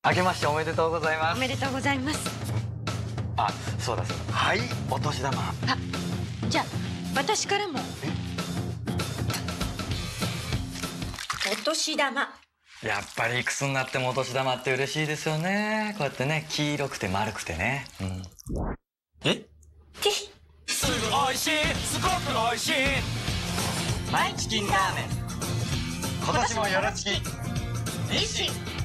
明けましておめでとうございます。 おめでとうございます。 あ、そうだそうだ。はい、お年玉。 じゃあ私からも。お年玉。 やっぱりいくつになってもお年玉って嬉しいですよね。こうやってね、黄色くて丸くてね。 え？すぐ美味しい、すごく美味しい。マイチキンラーメン。 今年もよろちき。 日清